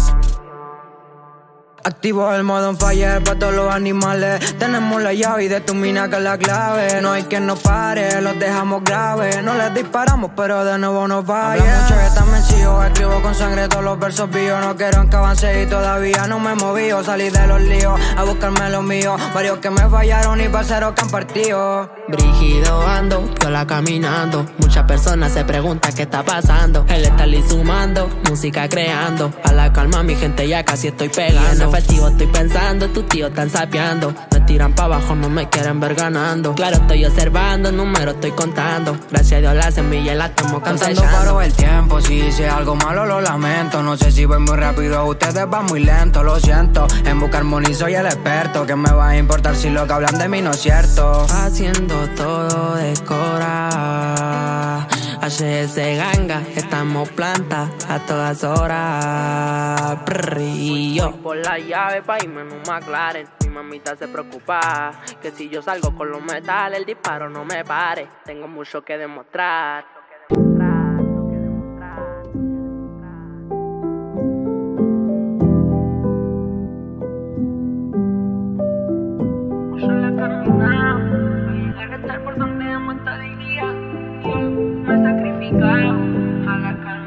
Activo el modo on fire pa' todos los animales. Tenemos la llave y de tu mina que es la clave. No hay quien nos pare, los dejamos graves. No les disparamos pero de nuevo nos falle. Habla mucho que están vencidos, escribo con sangre todos los versos vivos. No quiero que avance y todavía no me moví. Salí de los líos a buscarme lo mío. Varios que me fallaron y parceros que han partido. Brígido ando, viola caminando. Muchas personas se preguntan qué está pasando. Él está sumando, música creando. A la calma mi gente ya casi estoy pegando. Efectivo estoy pensando, tus tíos están sapeando. Me tiran pa' abajo, no me quieren ver ganando. Claro, estoy observando, números estoy contando. Gracias a Dios la semilla la estamos cantando. Paro el tiempo, si hice algo malo lo lamento. No sé si voy muy rápido, ustedes van muy lento. Lo siento, en buscar money soy el experto. ¿Qué me va a importar si lo que hablan de mí no es cierto? Haciendo todo de cora. HS ganga, estamos planta a todas horas. Y yo por la llave pa' irme en un McLaren. Mi mamita se preocupa. Que si yo salgo con los metales, el disparo no me pare. Tengo mucho que demostrar. Solo he caminado, voy a llegar a estar por donde amo esta alegría. Yo me he sacrificado.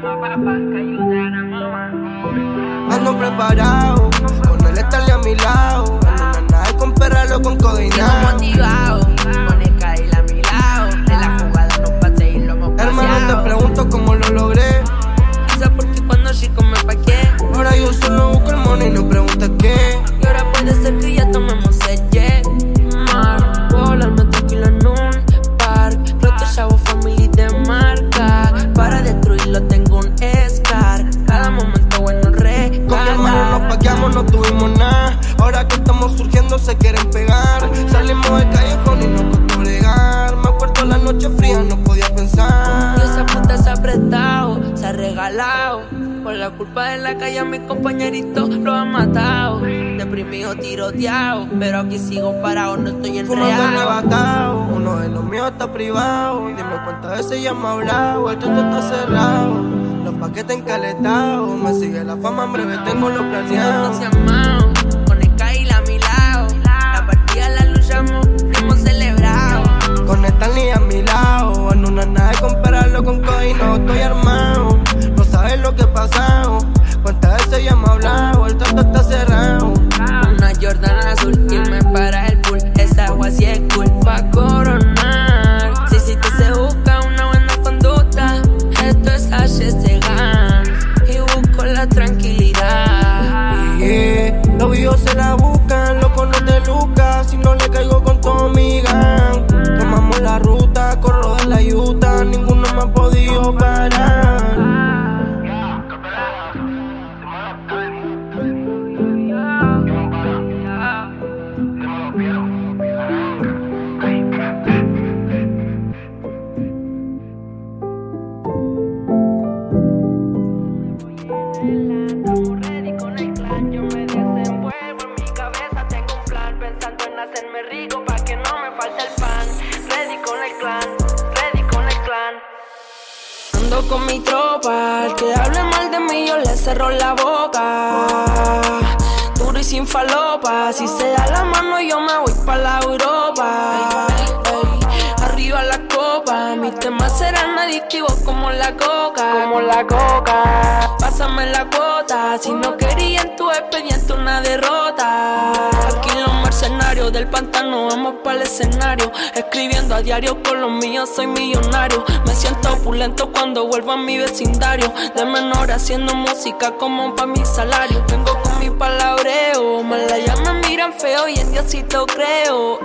Ando preparado, con él estarle a mi lado. En una nave con perralo con codeína. Sigo motivado, con el Kyle a mi lado. De la jugada no pasé y lo hemos paseado. Hermano, te pregunto cómo lo logré. Quizá porque cuando chico me paqué. Ahora yo solo busco el money y no preguntas qué. Y ahora puede ser que ya tomemos el jet. Mar, volarme tranquilo en un park. Roto chavo, family de marca. Para destruirlo tengo un Scar. Cada momento bueno recarga. Con mi hermano nos paqueamos, no tuvimos nada. Ahora que estamos surgiendo se quieren pegar. Salimos del callejón y nos costó bregar. Me acuerdo la noche fría, no podía pensar. Y esa puta se ha prestado, se ha regalado. Por la culpa de la calle a mis compañeritos lo han matado. Deprimido, tiroteado, pero aquí sigo parado, no estoy Fumando enredado. arrebatado, uno de los míos está privado. Dime cuántas veces ya me ha hablado, el trato está cerrado. Los paquetes encaletados, me sigue la fama, en breve tengo lo planeado. Entusiasmado, con el Kyle a mi lado. La partida la luchamos, hemos celebrado. Con Stanley a mi lado, en una nave con perralo con codeína, estoy armado. No sabes lo que he pasado, cuántas veces ya me ha hablado, el trato está cerrado. Una Jordan azul y me para el pool. Esa agua sí es cool pa' coronar. Si te se busca una buena conducta, esto es HSGAN y busco la tranquilidad. Yeah, los videos se la buscan, loco no te lucas. Si no le caigo con todo mi gang. Tomamos la ruta, corro de la yuta, ninguno me ha podido parar. Hacerme rico pa' que no me falte el pan. Ready con el clan, ready con el clan. Ando con mi tropa, el que hable mal de mí yo le cerro la boca. Duro y sin falopa, si se da la mano yo me voy pa' la Europa. Ey, arriba la copa, mis temas serán adictivos como la coca. Como la coca. Pásame la cuota, si no quería en tu expediente una derrota. Aquí los mercenarios del pantano vamos para el escenario. Escribiendo a diario con los míos soy millonario. Me siento opulento cuando vuelvo a mi vecindario. De menor haciendo música como pa' mi salario. Vengo con mi palabreo, malaya me miran feo y en Diosito creo.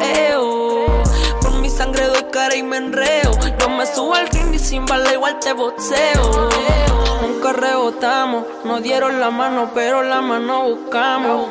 Por mi sangre doy cara y me enreo. Yo me subo al ring y sin bala igual te boxeo. Nunca rebotamos, nos dieron la mano pero la mano buscamos.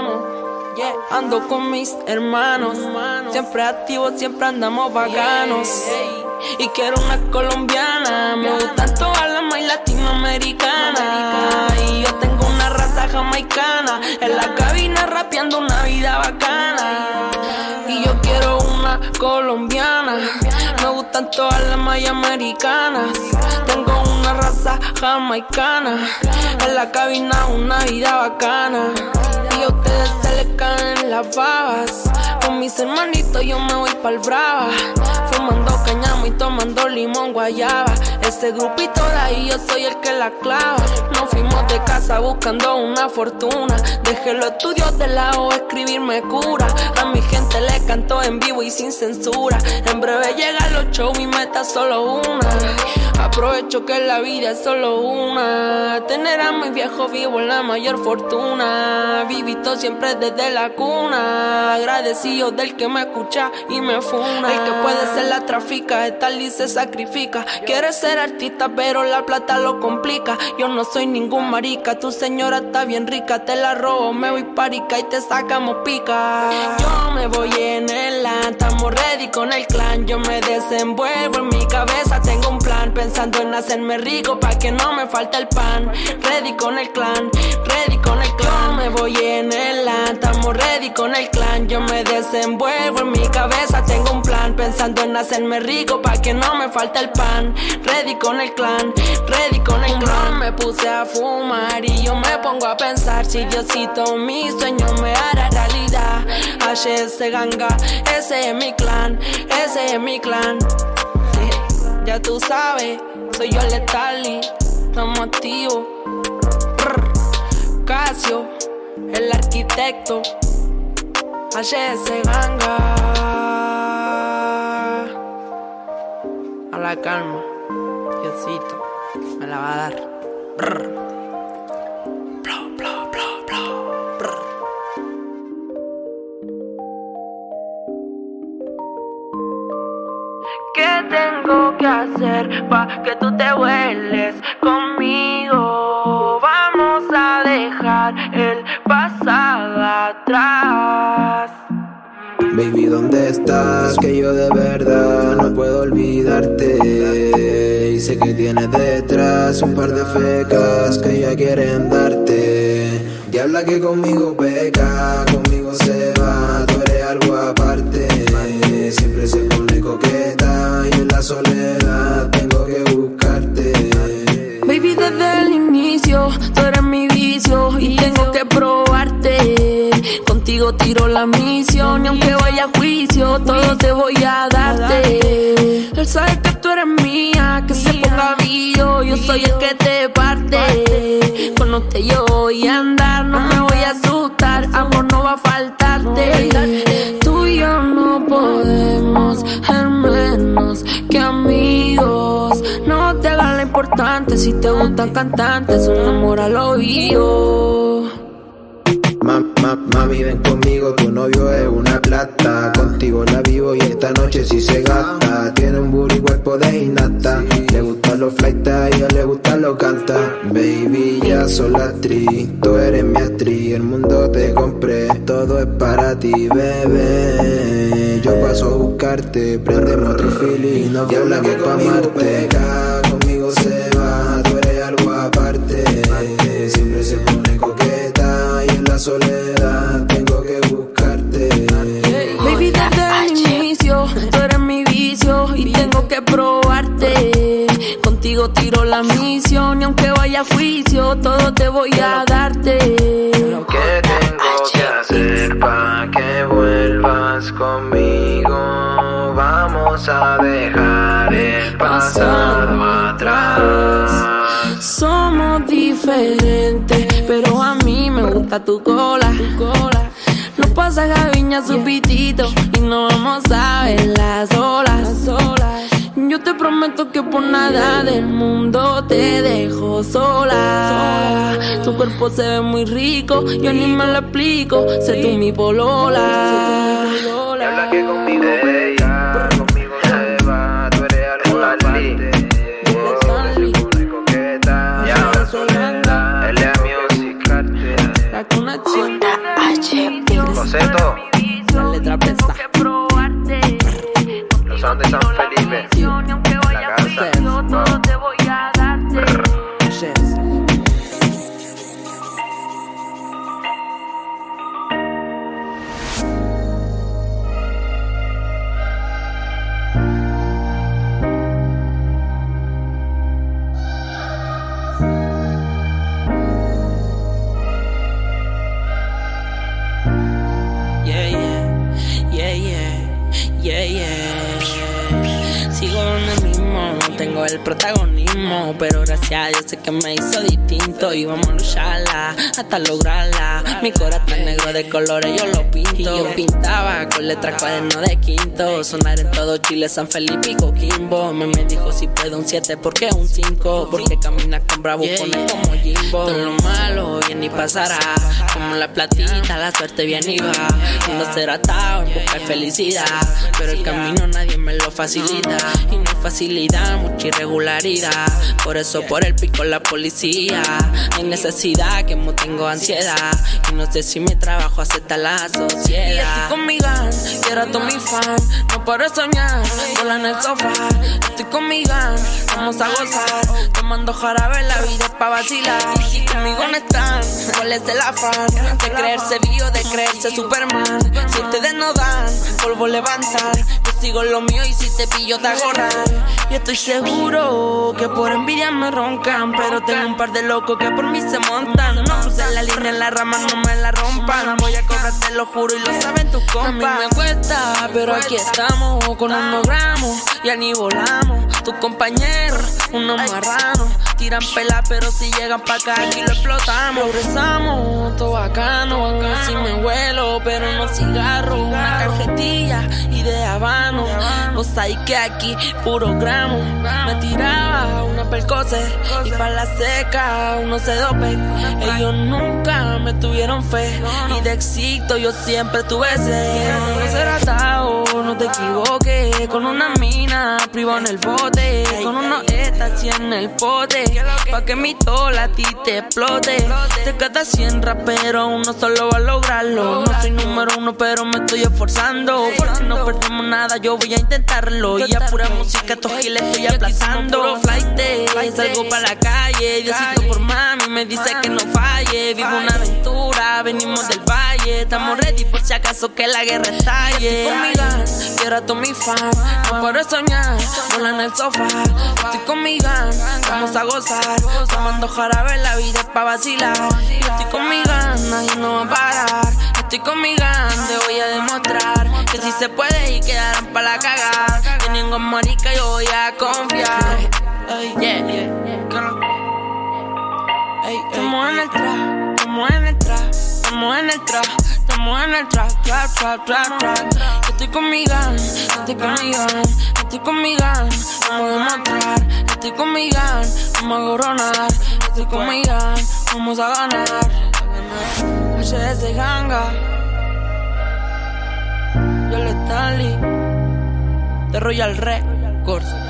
Yeah. Ando con mis hermanos, siempre activos, siempre andamos bacanos. Y quiero una colombiana, me gustan todas las más latinoamericanas. Y yo tengo una raza jamaicana, en la cabina rapeando una vida bacana. Y yo quiero una colombiana, me gustan todas las más americanas. Tengo una raza jamaicana, en la cabina una vida bacana. Y a ustedes se les caen las babas. Con mis hermanitos yo me voy pa'l brava. Fumando cañamo y tomando limón guayaba. Ese grupito de ahí yo soy el que la clava. Nos fuimos de casa buscando una fortuna. Dejé los estudios de lado, escribir me cura. A mi gente le canto en vivo y sin censura. En breve llegan los shows, mi meta es solo una. Aprovecho que la vida es solo una. Tener a mis viejos vivos la mayor fortuna. Vivito siempre desde la cuna. Agradecido del que me escucha y me funa. El que puede ser la trafica, esta y se sacrifica. Quiere ser artista pero la plata lo complica. Yo no soy ningún marica, tu señora está bien rica. Te la robo, me voy parica y te sacamos pica. Yo me voy en el land, estamos ready con el clan. Yo me desenvuelvo en mi cabeza, tengo un plan. Pensando en hacerme rico pa' que no me falte el pan. Ready con el clan, ready con el clan. Yo me voy en el land, estamos ready con el clan. Yo me desenvuelvo en mi cabeza, tengo un plan. Pensando en hacerme rico pa' que no me falte el pan. Ready con el clan, ready con el clan. Me puse a fumar y yo me pongo a pensar si Diosito mi sueño me hará realidad. HS Ganga, ese es mi clan, ese es mi clan. Ya tú sabes, soy yo el Stanley. estamos activos. Casio, el arquitecto. HS Ganga. A la calma, Diosito, me la va a dar. Bla, bla, bla, bla. ¿Qué tengo que hacer pa' que tú te vueles conmigo? Vamos a dejar el pasado atrás. Baby, ¿dónde estás? Que yo de verdad no puedo olvidarte. Y sé que tienes detrás un par de fecas que ya quieren darte. Diabla que conmigo peca, conmigo se va, tú eres algo aparte. Siempre se pone coqueta y en la soledad tengo que buscarte. Baby, desde el inicio, tú eres mi vicio y tengo que probarte. Contigo tiro la misión y aunque vaya a juicio, todo te voy a darte. Él sabe que tú eres mía, que se ponga vivo, yo soy el que te parte. Con usted yo voy a andar, no me voy a asustar, amor no va a faltarte. Tú y yo no podemos ser menos que amigos. No te hagas la importante, si te gustan cantantes, un amor al oído. Mami, ven conmigo, tu novio es una plata. Contigo la vivo y esta noche sí se gasta. Tiene un booty cuerpo de innata. Le gustan los flights, a ella le gustan los canta. Baby, ya soy la actriz, tú eres mi actriz. El mundo te compré, todo es para ti, bebé. Yo paso a buscarte, prendemos otro feeling. No habla que conmigo pega, conmigo se va, tú eres algo aparte. Siempre se pone coqueta y en la soledad tengo que buscarte. Baby, desde el inicio, tú eres mi vicio y tengo que probarte. Contigo tiro la misión y aunque vaya a juicio, todo te voy a darte. ¿Qué tengo que hacer pa' que vuelvas conmigo? Vamos a dejar el pasado atrás. Somos diferentes, pero a mí me gusta tu cola. Nos pasa Gaviña su pitito y no vamos a ver las olas. Yo te prometo que por nada del mundo te dejo sola. Tu cuerpo se ve muy rico, yo ni me lo explico. Sé tú mi polola. Habla que conmigo bella, conmigo se va, tú eres algo aparte. La conexión Coseto, la letra pesa. los son de San Felipe, la casa. Todo te voy a darte. Sigo donde mismo, no tengo el protagonismo, pero gracias a Dios sé que me hizo distinto y vamos a lucharla hasta lograrla. Mi corazón está negro de colores, yo lo pinto. Y yo pintaba con letras cuaderno de quinto. Sonar en todo Chile, San Felipe y Coquimbo. Me dijo si puedo un 7, porque un 5. Porque caminas con bravo, pones como Jimbo. Todo lo malo bien y pasará, como la platita, la suerte bien y va. Y no será atado en buscar felicidad, pero el camino nadie me lo facilita. Y no hay facilidad, mucha irregularidad. Por eso por el pico la policía. Hay necesidad, que no tengo ansiedad. Y no sé si mi trabajo acepta la sociedad. Y estoy con mi gang, quiero a todo mi fan. No paro de soñar, sola en el sofá. Estoy con mi gang, vamos a gozar. Tomando jarabe, la vida es pa' vacilar. Y conmigo no están, ¿cuál es el afán? De creerse vivo, de creerse Superman. Si ustedes no dan, polvo levantar. Yo sigo lo mío y si te pillo te agarran. Y estoy seguro que por envidia me roncan, pero tengo un par de locos que por mí se montan. No crucen la línea en la rama, no me la rompan. Voy a cobrarte, lo juro, y lo saben tus compas. A mí me cuesta, pero aquí estamos con unos gramos y ni volamos. Tu compañero, unos marranos, tiran pela, pero si llegan pa' acá, aquí lo explotamos. Progresamos, todo bacano. Si me vuelo, pero no cigarro. Una cajetilla y de habano. Vos sabés que aquí puro gramo. Me tiraba una percose y pa' la seca uno se dope. Ellos nunca me tuvieron fe y de éxito yo siempre tuve sed. No ser atado, no te equivoques. Con una mina privada en el bote, con unos estaciones en el pote, pa' que mi tola a ti te explote. Te quedas 100 raperos, uno solo va a lograrlo. No soy número uno, pero me estoy esforzando. Porque no perdemos nada, yo voy a intentarlo. Y a pura música estos giles estoy aplazando. Flight, salgo pa' la calle. Diosito por mami me dice que no falle. Vivo una aventura, venimos del valle. Estamos ready por si acaso que la guerra estalle. Estoy con mi gang, quiero a todos mis fans. No paro de soñar, volar en el sofá. Estoy con mi gang, vamos a gozar. Tomando jarabe, la vida es pa' vacilar. Estoy con mi gang, nadie nos va a parar. Estoy con mi gang, te voy a demostrar que si se puede y quedarán pa' la cagar. En ningún marica yo voy a confiar. Estamos en el trap, estamos en el trap, estamos en el trap, estamos en el trap. Estoy con mi gang, estoy con mi gang, estoy con mi gang, vamos a demostrar. Estoy con mi gang, vamos a coronar. Estoy con mi gang, vamos a ganar. HS Ganga, yo le Stanley, de Royal Records.